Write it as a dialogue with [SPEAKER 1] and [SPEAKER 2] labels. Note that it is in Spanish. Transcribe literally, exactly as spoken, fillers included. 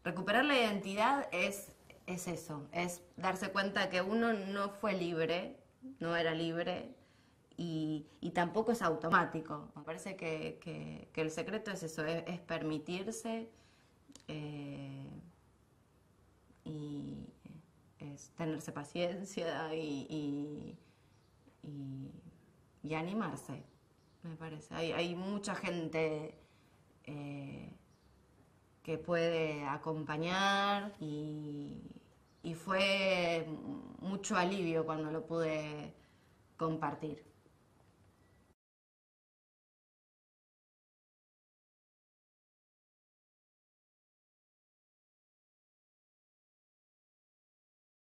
[SPEAKER 1] recuperar la identidad es, es eso, es darse cuenta que uno no fue libre, no era libre y, y tampoco es automático. Me parece que, que, que el secreto es eso, es, es permitirse eh, y es tenerse paciencia y, y, y, y animarse, me parece. Hay, hay mucha gente eh, que puede acompañar y, y fue mucho alivio cuando lo pude compartir.